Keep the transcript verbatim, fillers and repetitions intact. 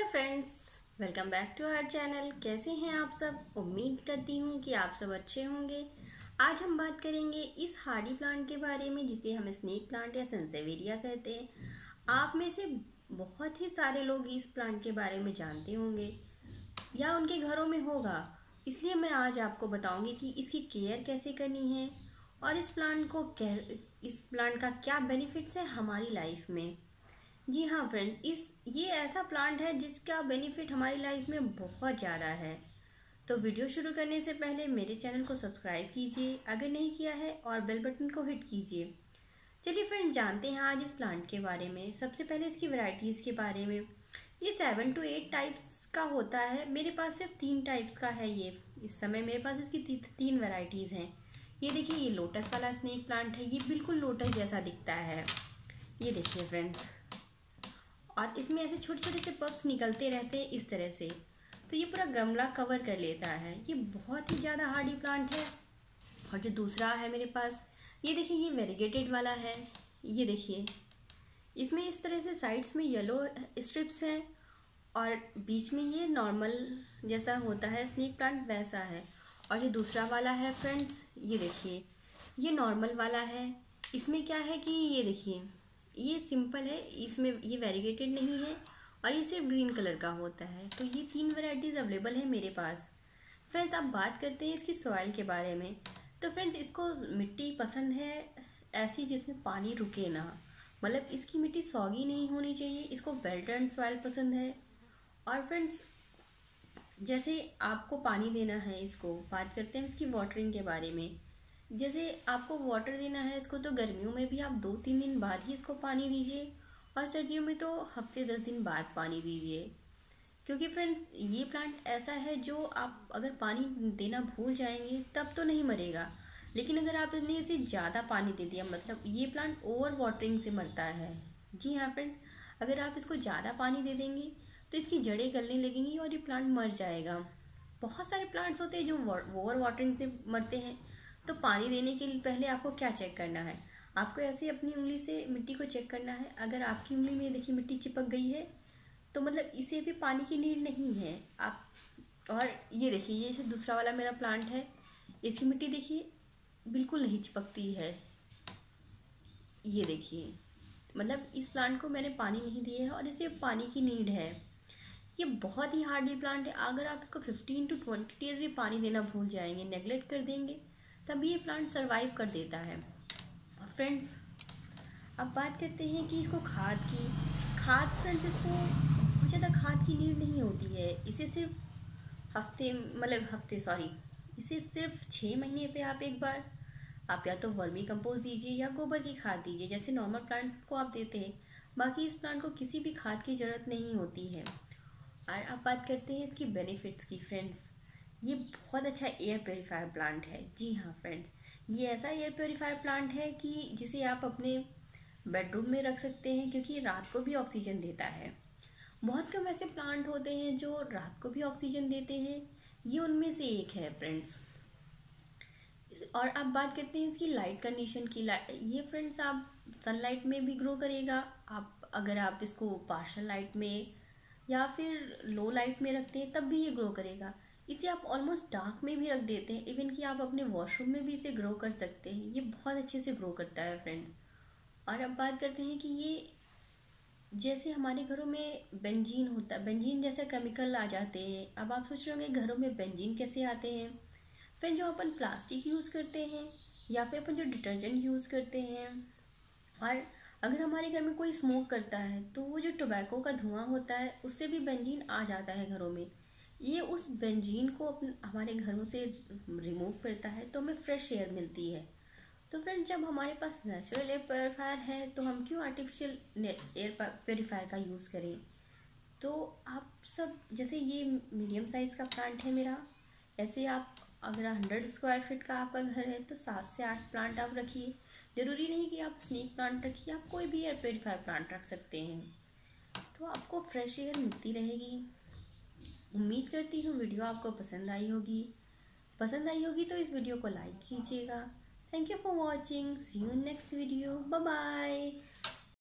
Friends, welcome back to our channel. कैसे हैं आप सब? उम्मीद करती हूँ कि आप सब अच्छे होंगे। आज हम बात करेंगे इस हार्डी प्लांट के बारे में जिसे हम स्नेक प्लांट या सनसेवेरिया कहते हैं। आप में से बहुत ही सारे लोग इस प्लांट के बारे में जानते होंगे या उनके घरों में होगा, इसलिए मैं आज आपको बताऊंगी कि इसकी केयर कैसे करनी है और इस प्लांट को इस प्लांट का क्या बेनिफिट्स है हमारी लाइफ में। जी हाँ फ्रेंड, इस ये ऐसा प्लांट है जिसका बेनिफिट हमारी लाइफ में बहुत ज़्यादा है। तो वीडियो शुरू करने से पहले मेरे चैनल को सब्सक्राइब कीजिए अगर नहीं किया है और बेल बटन को हिट कीजिए। चलिए फ्रेंड, जानते हैं आज इस प्लांट के बारे में। सबसे पहले इसकी वैरायटीज़ के बारे में। ये सेवन टू एट टाइप्स का होता है। मेरे पास सिर्फ तीन टाइप्स का है। ये इस समय मेरे पास इसकी ती, तीन वैरायटीज़ हैं। ये देखिए, ये लोटस वाला स्नेक प्लांट है। ये बिल्कुल लोटस जैसा दिखता है। ये देखिए फ्रेंड्स, और इसमें ऐसे छोटे छोटे से पप्स निकलते रहते हैं इस तरह से। तो ये पूरा गमला कवर कर लेता है। ये बहुत ही ज़्यादा हार्डी प्लांट है। और जो दूसरा है मेरे पास, ये देखिए, ये वेरीगेटेड वाला है। ये देखिए, इसमें इस तरह से साइड्स में येलो स्ट्रिप्स हैं और बीच में ये नॉर्मल जैसा होता है स्नेक प्लांट वैसा है। और ये दूसरा वाला है फ्रेंड्स, ये देखिए, ये नॉर्मल वाला है। इसमें क्या है कि ये देखिए, ये सिंपल है, इसमें ये वेरीगेटेड नहीं है और ये सिर्फ ग्रीन कलर का होता है। तो ये तीन वैरायटीज़ अवेलेबल है मेरे पास। फ्रेंड्स, अब बात करते हैं इसकी सॉइल के बारे में। तो फ्रेंड्स, इसको मिट्टी पसंद है ऐसी जिसमें पानी रुके ना, मतलब इसकी मिट्टी सॉगी नहीं होनी चाहिए। इसको वेल ड्रेन्ड सॉइल पसंद है। और फ्रेंड्स, जैसे आपको पानी देना है, इसको बात करते हैं इसकी वाटरिंग के बारे में। जैसे आपको वाटर देना है इसको, तो गर्मियों में भी आप दो तीन दिन बाद ही इसको पानी दीजिए और सर्दियों में तो हफ्ते दस दिन बाद पानी दीजिए। क्योंकि फ्रेंड्स, ये प्लांट ऐसा है जो आप अगर पानी देना भूल जाएंगे तब तो नहीं मरेगा, लेकिन अगर आप इसने इसे ज़्यादा पानी दे दिया, मतलब ये प्लांट ओवर वाटरिंग से मरता है। जी हाँ फ्रेंड्स, अगर आप इसको ज़्यादा पानी दे देंगे तो इसकी जड़ें गलने लगेंगी और ये प्लांट मर जाएगा। बहुत सारे प्लांट्स होते हैं जो ओवर वाटरिंग से मरते हैं। तो पानी देने के लिए पहले आपको क्या चेक करना है, आपको ऐसे अपनी उंगली से मिट्टी को चेक करना है। अगर आपकी उंगली में देखिए मिट्टी चिपक गई है तो मतलब इसे भी पानी की नीड नहीं है आप। और ये देखिए, ये इसे दूसरा वाला मेरा प्लांट है, इसकी मिट्टी देखिए बिल्कुल नहीं चिपकती है। ये देखिए, मतलब इस प्लांट को मैंने पानी नहीं दिया है और इसे पानी की नीड है। ये बहुत ही हार्डी प्लांट है। अगर आप इसको फिफ्टीन टू ट्वेंटी डेज भी पानी देना भूल जाएंगे, नेगलेक्ट कर देंगे, तभी ये प्लांट सरवाइव कर देता है। फ्रेंड्स, अब बात करते हैं कि इसको खाद की खाद फ्रेंड्स, इसको बहुत ज़्यादा खाद की नीड नहीं होती है। इसे सिर्फ हफ्ते मतलब हफ्ते सॉरी इसे सिर्फ छः महीने पे आप एक बार आप या तो वर्मी कंपोस्ट दीजिए या गोबर की खाद दीजिए, जैसे नॉर्मल प्लांट को आप देते हैं। बाकी इस प्लांट को किसी भी खाद की ज़रूरत नहीं होती है। और अब बात करते हैं इसकी बेनिफिट्स की। फ्रेंड्स, ये बहुत अच्छा एयर प्योरीफायर प्लांट है। जी हाँ फ्रेंड्स, ये ऐसा एयर प्योरीफायर प्लांट है कि जिसे आप अपने बेडरूम में रख सकते हैं, क्योंकि रात को भी ऑक्सीजन देता है। बहुत कम ऐसे प्लांट होते हैं जो रात को भी ऑक्सीजन देते हैं, ये उनमें से एक है फ्रेंड्स। और अब बात करते हैं इसकी लाइट कंडीशन की। ये फ्रेंड्स, आप सनलाइट में भी ग्रो करेगा। आप अगर आप इसको पार्शियल लाइट में या फिर लो लाइट में रखते हैं तब भी ये ग्रो करेगा। इसे आप ऑलमोस्ट डार्क में भी रख देते हैं, इवन कि आप अपने वॉशरूम में भी इसे ग्रो कर सकते हैं। ये बहुत अच्छे से ग्रो करता है फ्रेंड्स। और अब बात करते हैं कि ये जैसे हमारे घरों में बेंजीन होता है, बेंजीन जैसे केमिकल आ जाते हैं। अब आप सोच रहे होंगे घरों में बेंजीन कैसे आते हैं। फ्रेंड, जो अपन प्लास्टिक यूज़ करते हैं या फिर अपन जो डिटर्जेंट यूज़ करते हैं, और अगर हमारे घर में कोई स्मोक करता है तो वो जो टोबैको का धुआं होता है उससे भी बेंजीन आ जाता है घरों में। ये उस बेंजीन को अपने हमारे घरों से रिमूव करता है, तो हमें फ्रेश एयर मिलती है। तो फ्रेंड, जब हमारे पास नेचुरल एयर प्योरीफायर है तो हम क्यों आर्टिफिशियल एयर प्योरीफायर का यूज़ करें। तो आप सब, जैसे ये मीडियम साइज़ का प्लांट है मेरा, ऐसे आप अगर हंड्रेड स्क्वायर फीट का आपका घर है तो सात से आठ प्लांट आप रखिए। ज़रूरी नहीं कि आप स्नेक प्लांट रखिए, आप कोई भी एयर प्योरीफायर प्लांट रख सकते हैं, तो आपको फ्रेश एयर मिलती रहेगी। उम्मीद करती हूँ वीडियो आपको पसंद आई होगी। पसंद आई होगी तो इस वीडियो को लाइक कीजिएगा। Thank you for watching. See you in next video. Bye bye.